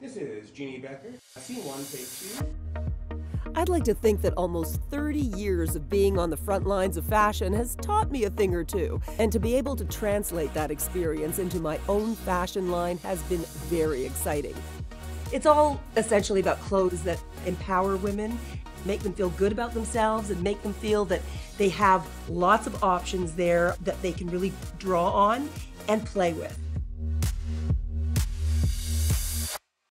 This is Jeanne Beker. Scene 1, take 2. I'd like to think that almost 30 years of being on the front lines of fashion has taught me a thing or two, and to be able to translate that experience into my own fashion line has been very exciting. It's all essentially about clothes that empower women, make them feel good about themselves, and make them feel that they have lots of options there that they can really draw on and play with.